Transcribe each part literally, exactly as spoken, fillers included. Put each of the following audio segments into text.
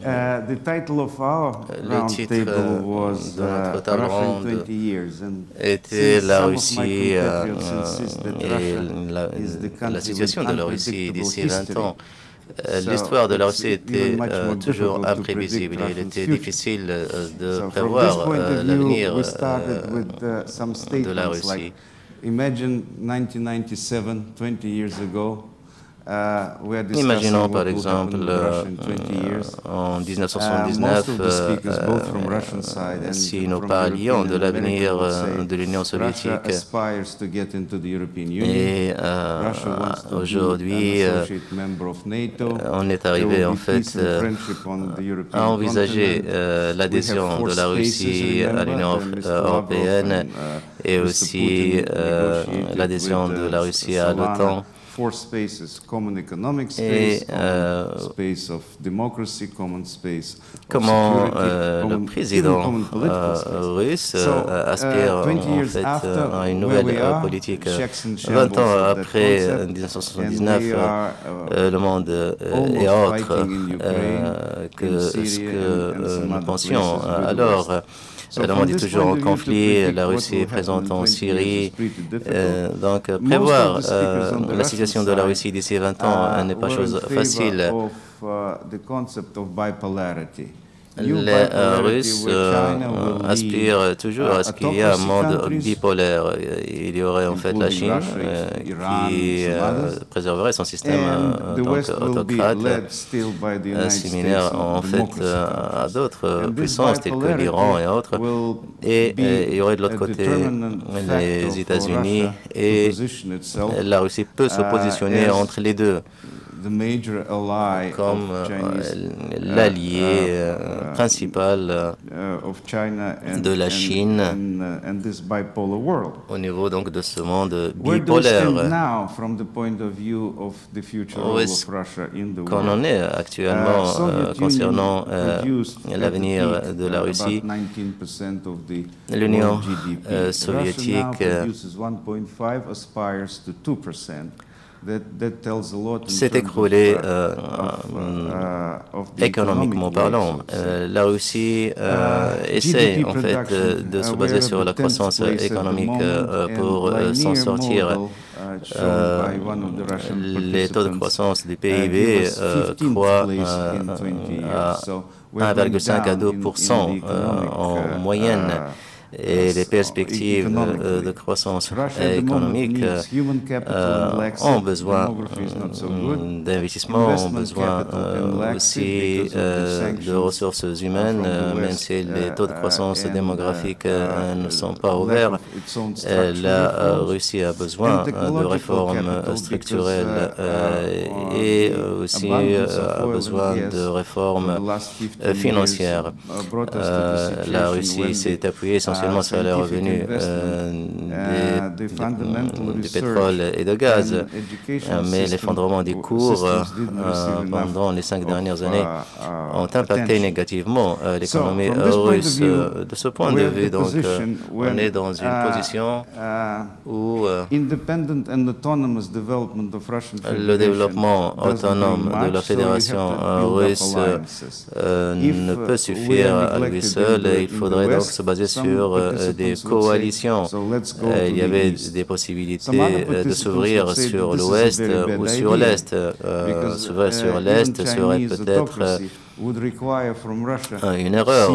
Le titre de notre table ronde était la Russie euh, et la, la situation de la Russie d'ici vingt ans. L'histoire de la Russie était euh, toujours imprévisible. Il était difficile euh, de prévoir euh, l'avenir euh, de la Russie. Imaginons par exemple euh, en mille neuf cent soixante-dix-neuf euh, euh, si nous parlions de l'avenir euh, de l'Union soviétique et euh, aujourd'hui euh, on est arrivé en fait euh, à envisager euh, l'adhésion de la Russie à l'Union européenne et aussi euh, l'adhésion de la Russie à l'OTAN. Et euh, comment euh, le président euh, russe euh, aspire en fait à une nouvelle euh, politique. vingt ans après mille neuf cent soixante-dix-neuf, euh, le monde euh, est autre euh, que ce que euh, nous pensions alors. Le monde est toujours en conflit, la Russie est présente en Syrie. Euh, donc, prévoir euh, la situation de la Russie d'ici vingt ans n'est pas chose facile. Les euh, Russes euh, aspirent toujours à ce qu'il y ait un monde bipolaire. Il y aurait en fait la Chine euh, qui euh, préserverait son système euh, donc, autocrate, euh, similaire en fait euh, à d'autres puissances telles que l'Iran et autres. Et, et il y aurait de l'autre côté les États-Unis et la Russie peut se positionner entre les deux comme euh, l'allié euh, principal euh, de la Chine au niveau donc de ce monde bipolaire. Où est-ce qu'on en est actuellement euh, concernant euh, l'avenir de la Russie? L'Union euh, soviétique euh, s'est écroulé euh, économiquement parlant. Euh, la Russie euh, essaie en fait de, de se baser sur la croissance économique euh, pour euh, s'en sortir. Euh, les taux de croissance du P I B euh, croient euh, à un virgule cinq à deux pour cent euh, en moyenne. Et les perspectives euh, de croissance économique euh, ont besoin euh, d'investissement, ont besoin euh, aussi euh, de ressources humaines, euh, même si les taux de croissance démographique euh, ne sont pas ouverts. Euh, la Russie a besoin euh, de réformes structurelles euh, et aussi euh, a besoin de réformes euh, financières. Euh, la Russie s'est appuyée essentiellement sur les revenus euh, des, des, du pétrole et de gaz, euh, mais l'effondrement des cours euh, pendant les cinq dernières années ont impacté négativement euh, l'économie russe. De ce point de vue, donc, euh, on est dans une position où euh, le développement autonome de la Fédération russe euh, ne peut suffire à lui seul. Il faudrait donc se baser sur Euh, des coalitions. Euh, il y avait des possibilités euh, de s'ouvrir sur l'ouest euh, ou sur l'est. Euh, s'ouvrir sur l'est serait peut-être euh, une erreur.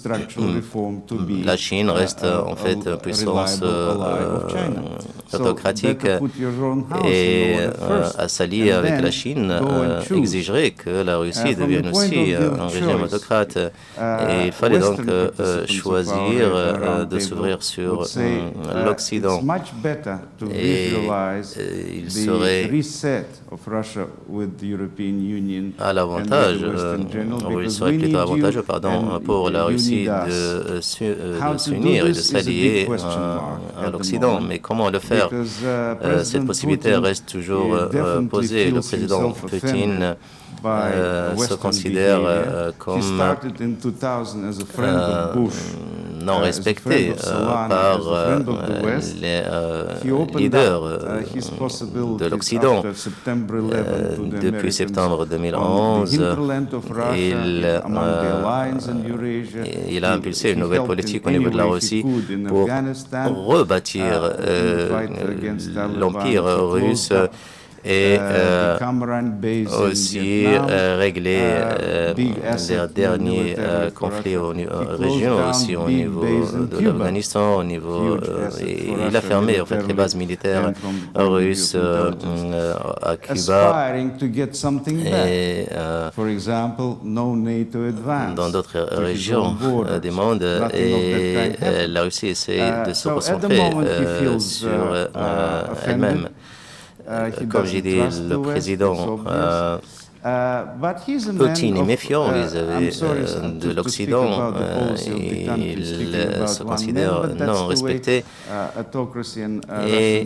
La Chine reste en fait puissance euh, autocratique et euh, à s'allier avec la Chine euh, exigerait que la Russie devienne aussi euh, un régime autocrate. Et il fallait donc euh, choisir euh, de s'ouvrir sur euh, l'Occident. Et euh, il serait à l'avantage euh, il serait plutôt avantageux pardon, pour la Russie de, de s'unir et de s'allier à, à l'Occident. Mais comment le faire? euh, Cette possibilité reste toujours euh, posée. Le président Poutine euh, se considère euh, comme euh, non respecté par les leaders de l'Occident. Depuis septembre deux mille onze, il, il a impulsé une nouvelle politique au niveau de la Russie pour rebâtir l'empire russe et euh, aussi euh, régler euh, les derniers euh, conflits au, euh, régionaux, aussi au niveau de l'Afghanistan, au niveau, euh, et il a fermé en fait les bases militaires russes euh, à Cuba et euh, dans d'autres régions euh, du monde, et euh, la Russie essaie de se concentrer euh, sur euh, elle-même. Comme j'ai dit, le président euh, Poutine est méfiant vis-à-vis euh, de l'Occident. Euh, il euh, se considère non respecté. Et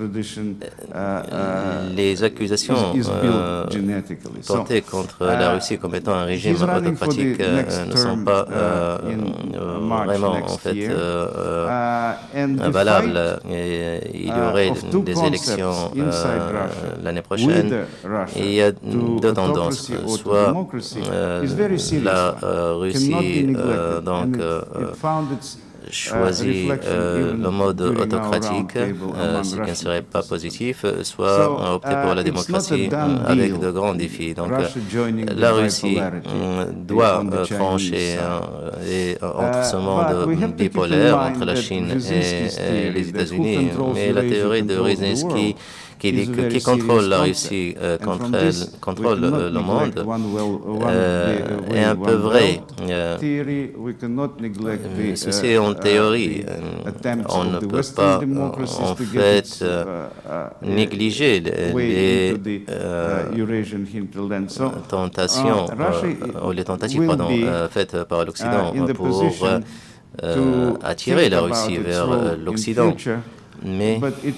les accusations euh, portées contre la Russie comme étant un régime autocratique euh, ne sont pas euh, vraiment en fait euh, valables. Et il y aurait des élections euh, l'année prochaine. Et il y a deux tendances. Soit euh, la euh, Russie euh, donc euh, choisit euh, le mode autocratique, euh, ce qui ne serait pas positif, soit opter pour la démocratie euh, avec de grands défis. Donc euh, la Russie euh, doit euh, trancher euh, et, entre ce monde bipolaire entre la Chine et, et les États-Unis. Mais la théorie de Brzezinski qui dit que qui contrôle la Russie euh, contre elle, contrôle le, le monde euh, est un peu vrai. Euh, ceci est en théorie. Euh, on ne peut pas en fait euh, négliger les, les euh, tentations euh, ou les tentatives pardon, euh, faites par l'Occident pour euh, attirer la Russie vers euh, l'Occident. Mais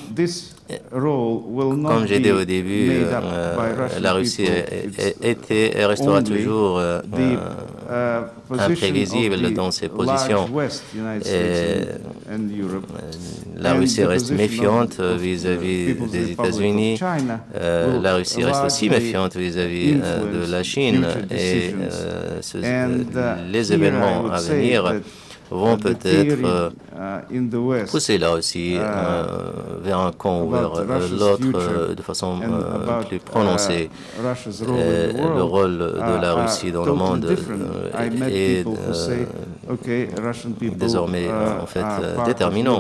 comme j'ai dit au début, euh, la Russie était et restera toujours euh, euh, imprévisible dans ses positions. Et la Russie reste méfiante vis-à-vis des États-Unis. Euh, la Russie reste aussi méfiante vis-à-vis euh, de la Chine. Et euh, ce, les événements à venir vont peut-être euh, pousser là aussi euh, vers un camp ou vers euh, l'autre euh, de façon euh, plus prononcée. Et le rôle de la Russie dans le monde euh, est euh, désormais en fait euh, déterminant.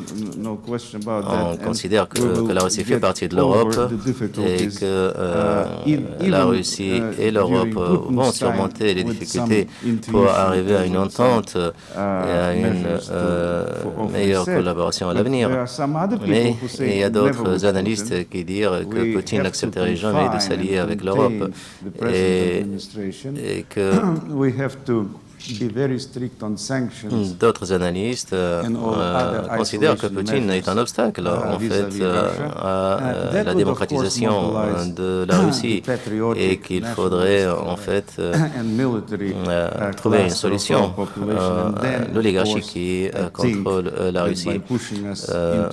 On considère que, que la Russie fait partie de l'Europe et que euh, la Russie et l'Europe vont surmonter les difficultés pour arriver à une entente et à une euh, meilleure collaboration à l'avenir. Mais il y a d'autres analystes qui disent que Poutine n'accepterait jamais de s'allier avec l'Europe et, et que d'autres analystes euh, euh, considèrent que Poutine est un obstacle en fait euh, à euh, la démocratisation de la Russie et qu'il faudrait en fait euh, euh, trouver une solution. Euh, L'oligarchie qui euh, contrôle euh, la Russie euh,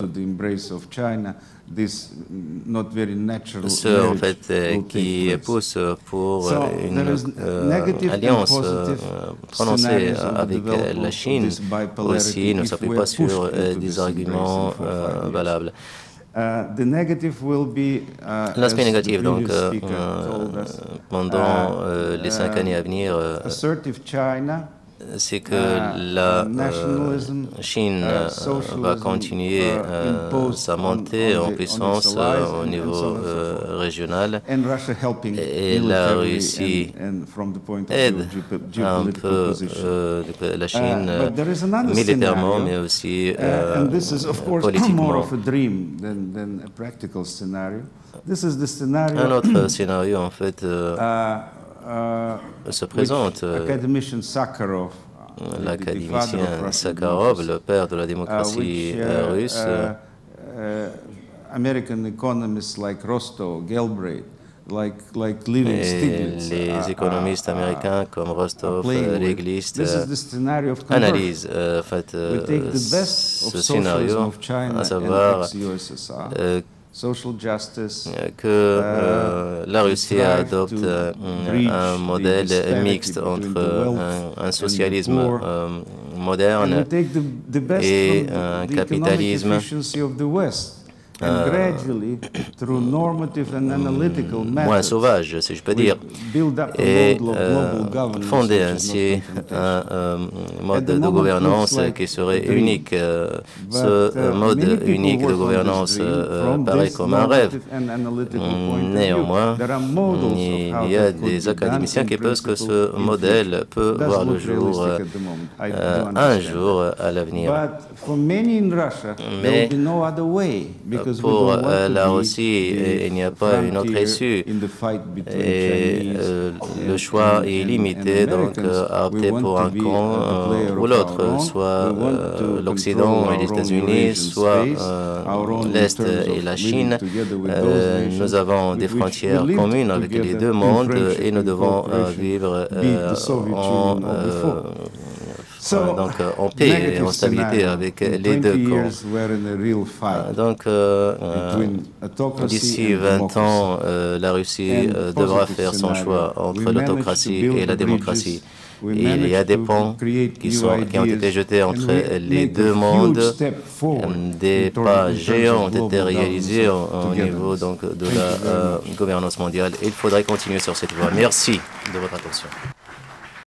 ceux en fait euh, qui poussent pour une euh, alliance euh, prononcée avec la Chine aussi ne s'appuie pas sur euh, des arguments euh, valables. L'aspect négatif, donc, euh, pendant euh, les cinq années à venir, euh, c'est que la euh, Chine euh, va continuer euh, sa montée en puissance euh, au niveau euh, régional et la Russie aide un peu euh, la Chine euh, militairement mais aussi euh, politiquement. Un autre scénario en fait euh, se présente. L'académicien Sakharov, le père de la démocratie russe, Et les économistes américains comme Rostov, Stiglitz, analysent euh, en fait, euh, ce scénario, à savoir euh, que euh, la Russie adopte euh, un modèle mixte entre un, un socialisme euh, moderne et un capitalisme Euh, moins sauvage, si je peux dire, et euh, fonder ainsi un euh, mode de gouvernance qui serait unique. Euh, ce mode unique de gouvernance euh, paraît comme un rêve. Néanmoins, il y a des académiciens qui pensent que ce modèle peut voir le jour euh, un jour à l'avenir. Mais pour euh, la Russie, il n'y a pas une autre issue. Et euh, le choix est limité, donc euh, à opter pour un camp euh, ou l'autre, soit euh, l'Occident et les États-Unis, soit euh, l'Est et la Chine. Euh, nous avons des frontières communes avec les deux mondes et nous devons euh, vivre euh, en euh, donc en paix et en stabilité avec les deux camps. Donc euh, euh, d'ici vingt ans, euh, la Russie euh, devra faire son choix entre l'autocratie et la démocratie. Et il y a des ponts qui, sont, qui ont été jetés entre les deux mondes. Des pas géants ont été réalisés au, au niveau donc, de la euh, gouvernance mondiale. Et il faudrait continuer sur cette voie. Merci de votre attention.